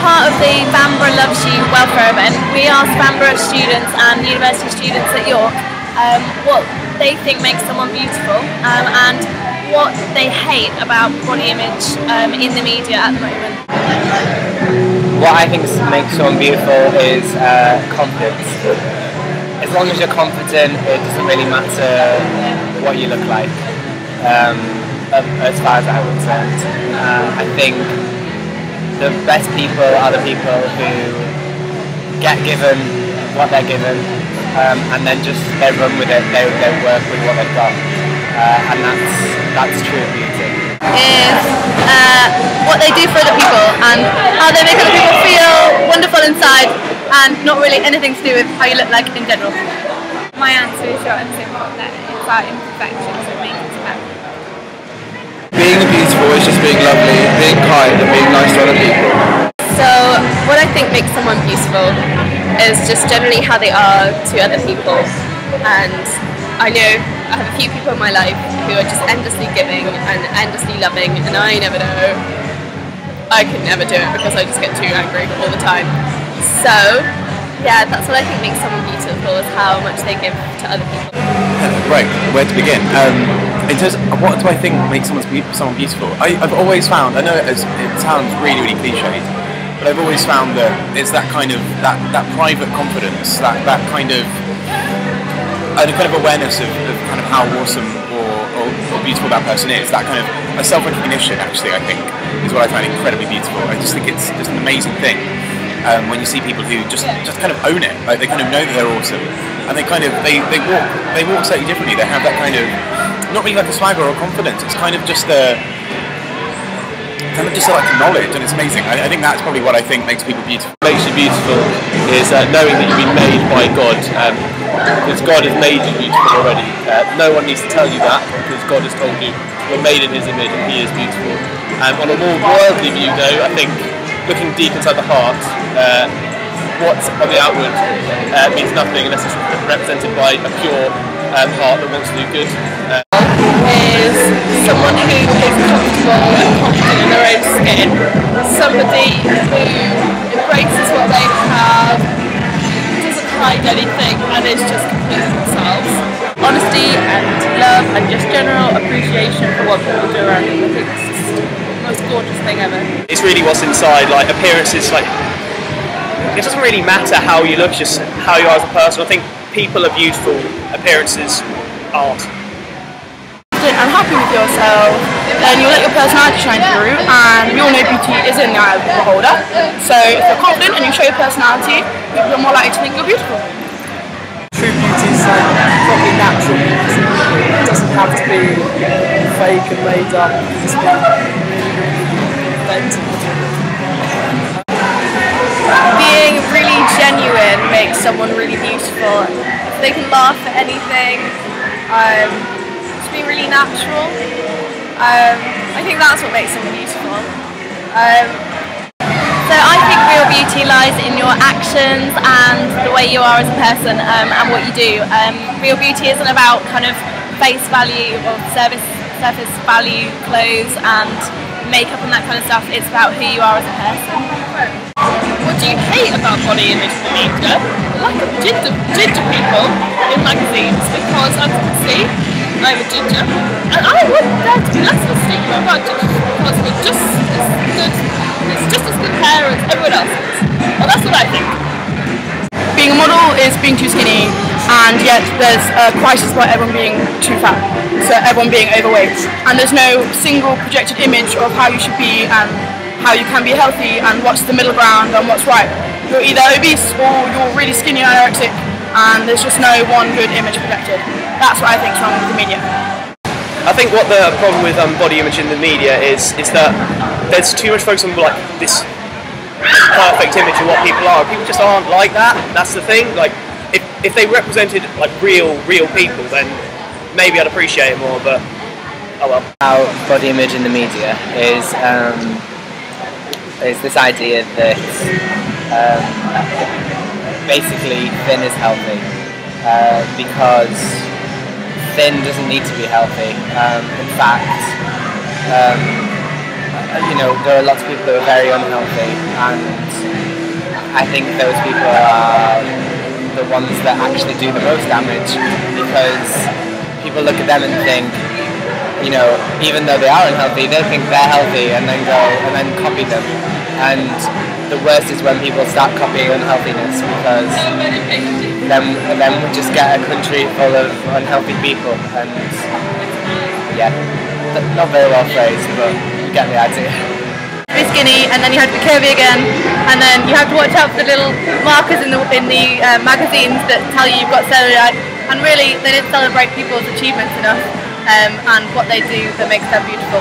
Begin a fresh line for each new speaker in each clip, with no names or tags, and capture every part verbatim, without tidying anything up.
part of the Vanbrugh Loves You welfare event, we asked Vanbrugh students and university students at York um, what they think makes someone beautiful um, and what they hate about body image um, in the media at the moment.
What I think makes someone beautiful is uh, confidence. As long as you're confident, it doesn't really matter what you look like, um, as far as I'm concerned. Uh, I think the best people are the people who get given what they're given um, and then just they run with it, they, they work with what they've got, uh, and that's, that's true beauty.
Is uh, what they do for other people and how they make other people feel wonderful inside and not really anything to do with how you look like in general.
My answer is short and simple, that it's our imperfections that make us happy.
Being beautiful is just being lovely, being kind and being nice to other people.
So what I think makes someone beautiful is just generally how they are to other people, and I know I have a few people in my life who are just endlessly giving and endlessly loving, and I never know, I could never do it because I just get too angry all the time. So yeah, that's what I think makes someone beautiful, is how much they give to other people.
Right, where to begin? Um, in terms of what do I think makes someone, be someone beautiful? I, I've always found, I know it, is, it sounds really, really cliched, but I've always found that it's that kind of, that, that private confidence, that, that kind of, a kind of awareness of, of kind of how awesome or, or, or beautiful that person is, that kind of a self-recognition, actually, I think, is what I find incredibly beautiful. I just think it's just an amazing thing. Um, when you see people who just just kind of own it, like they kind of know that they're awesome, and they kind of they, they walk they walk slightly differently. They have that kind of, not really like a swagger or confidence. It's kind of just a kind of just a, like knowledge, and it's amazing. I, I think that's probably what I think makes people beautiful.
What makes you beautiful is uh, knowing that you've been made by God, um, because God has made you beautiful already. Uh, no one needs to tell you that, because God has told you you're made in His image and He is beautiful. Um, on a more worldly view, though, I think, looking deep inside the heart, uh, what's on the outward uh, means nothing unless it's represented by a pure um, heart that wants to do good. Uh,
is someone who is comfortable and confident in their own skin, somebody who embraces what they have, doesn't hide anything and is just completely themselves. Honesty and love and just general appreciation for what people do around them. I think it's just the most gorgeous thing ever.
It's really what's inside, like appearances, like it doesn't really matter how you look, just how you are as a person. I think people are beautiful, appearances aren't.
And happy with yourself, then you'll let your personality shine through, and we all know beauty is in the eye of the beholder. So if you're confident and you show your personality, people are more likely to think you're beautiful.
True beauty is like probably natural beauty. It doesn't have to be fake and made up. It's be authentic.
Being really genuine makes someone really beautiful. If they can laugh at anything, um, being really natural. Um, I think that's what makes someone beautiful. Um, so I think real beauty lies in your actions and the way you are as a person um, and what you do. Um, real beauty isn't about kind of face value or service surface value clothes and makeup and that kind of stuff. It's about who you are as a person. What do you hate about body image in the media? The lack of ginger, ginger people in magazines, because as you can see, I'm a ginger, and I want there to be less of a stigma about gingers because we're just as good, it's just as good hair as everyone else's. Well, that's what I think.
Being a model is being too skinny, and yet there's a crisis about everyone being too fat, so everyone being overweight, and there's no single projected image of how you should be and how you can be healthy and what's the middle ground and what's right. You're either obese or you're really skinny and anorexic, and there's just no one good image projected. That's what I think is wrong with the media.
I think what the problem with um, body image in the media is is that there's too much focus on like this perfect image of what people are. People just aren't like that. That's the thing. Like if if they represented like real real people, then maybe I'd appreciate it more. But oh well.
Our body image in the media is um, is this idea that um, basically thin is healthy uh, because thin doesn't need to be healthy. Um, in fact, um, you know, there are lots of people who are very unhealthy, and I think those people are the ones that actually do the most damage, because people look at them and think, you know, even though they are unhealthy, they think they're healthy and then go and then copy them. And the worst is when people start copying unhealthiness, because then then we just get a country full of unhealthy people. And yeah, not very well phrased, but you get the idea.
Be skinny, and then you have to be curvy again, and then you have to watch out for the little markers in the in the uh, magazines that tell you you've got cellulite. And really, they don't celebrate people's achievements enough. Um, and what they do that makes them beautiful.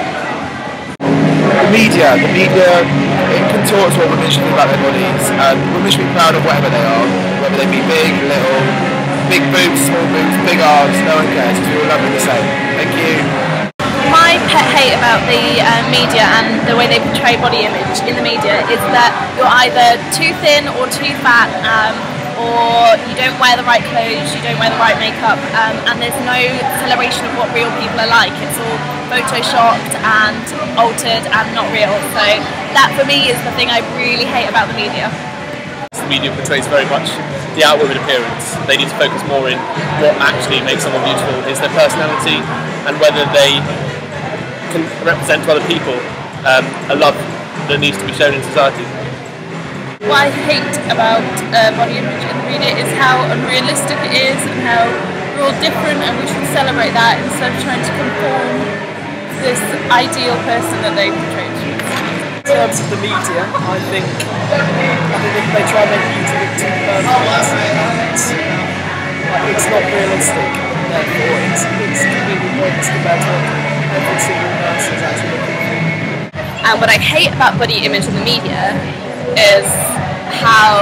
The media, the media, it contorts what women should think about their bodies, and women should be proud of whatever they are, whether they be big, little, big boobs, small boobs, big arms, no one cares, because we all love them the same. Thank you.
My pet hate about the uh, media and the way they portray body image in the media is that you're either too thin or too fat, um, or you don't wear the right clothes, you don't wear the right makeup, um, and there's no celebration of what real people are like. It's all photoshopped and altered and not real. So that for me is the thing I really hate about the media.
The media portrays very much the outward appearance. They need to focus more in what actually makes someone beautiful is their personality, and whether they can represent to other people um, a love that needs to be shown in society.
What I hate about uh, body image in the media is how unrealistic it is, and how we're all different and we should celebrate that instead of trying to conform to this ideal person that they portray.
In terms of the media, I think I think they try and make beauty look too perfect, and like, it's not realistic. Therefore, it's, it's completely pointless compared to what every single person is actually looking for.
And what I hate about body image in the media is how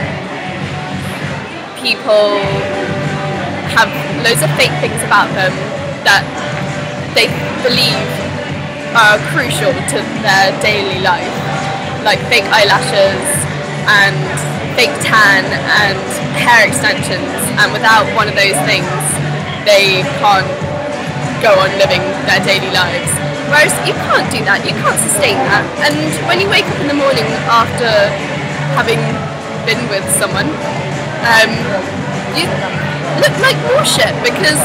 people have loads of fake things about them that they believe are crucial to their daily life, like fake eyelashes and fake tan and hair extensions, and without one of those things they can't go on living their daily lives. Whereas you can't do that, you can't sustain that. And when you wake up in the morning after having been with someone, um, you look like more shit because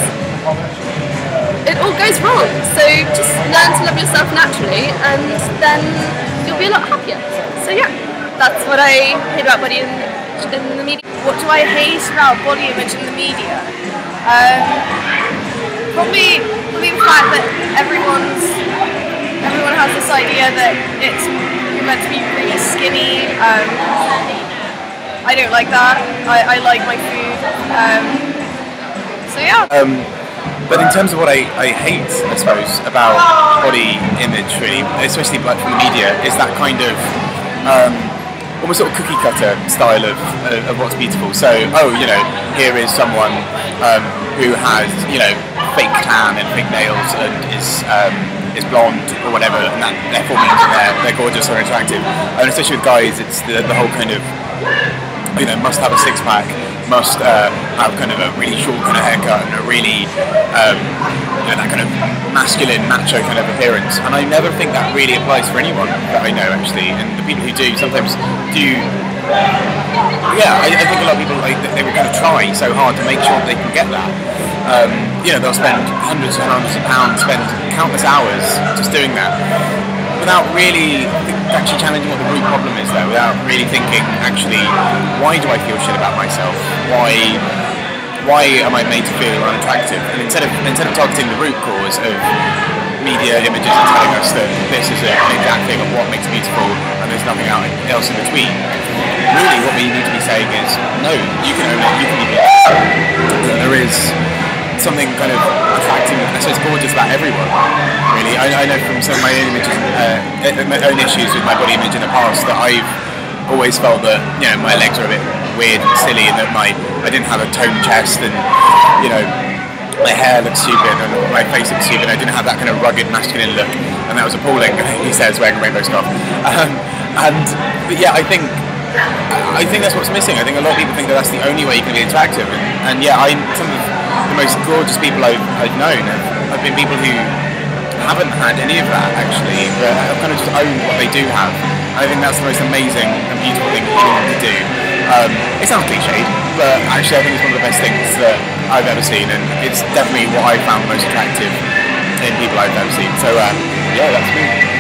it all goes wrong. So just learn to love yourself naturally, and then you'll be a lot happier. So yeah, that's what I hate about body image in the media.
What do I hate about body image in the media? Um, probably, probably the fact that everyone's everyone has this idea that it's you're meant to be really skinny. Um, I don't like that. I, I like my food. Um, so yeah.
Um, but in terms of what I, I hate, I suppose, about body image, really, especially like from the media, is that kind of um, almost sort of cookie cutter style of, of, of what's beautiful. So, oh, you know, here is someone um, who has, you know, fake tan and fake nails and is um, is blonde or whatever, and that therefore means that they're, they're gorgeous or attractive. And especially with guys, it's the, the whole kind of, you know, must have a six pack, must uh, have kind of a really short kind of haircut and a really, um, you know, that kind of masculine, macho kind of appearance. And I never think that really applies for anyone that I know, actually. And the people who do sometimes do, yeah, I, I think a lot of people, like, they will kind of try so hard to make sure they can get that. Um, you know, they'll spend hundreds and hundreds of pounds, spend countless hours just doing that, without really actually challenging what the root problem is there, without really thinking, actually, why do I feel shit about myself? Why why am I made to feel unattractive? And instead of instead of targeting the root cause of media images and telling us that this is an exact thing of what makes beautiful and there's nothing else in between, really what we need to be saying is, no, you can own it, you can be beautiful. There is something kind of attractive, I suppose gorgeous about everyone, really. I, I know from some of my own images, uh, my own issues with my body image in the past, that I've always felt that, you know, my legs are a bit weird and silly, and that my I didn't have a toned chest, and, you know, my hair looked stupid and my face looked stupid. I didn't have that kind of rugged masculine look, and that was appalling. He says, wearing a rainbow scarf. Um, and but yeah, I think I think that's what's missing. I think a lot of people think that that's the only way you can be attractive, and, and yeah, I some of the most gorgeous people I've, I've known have, have been people who haven't had any of that actually, but have kind of just owned what they do have. And I think that's the most amazing and beautiful thing anyone can do. Um, it sounds cliched, but actually I think it's one of the best things that I've ever seen, and it's definitely what I found most attractive in people I've ever seen. So um, yeah, that's me.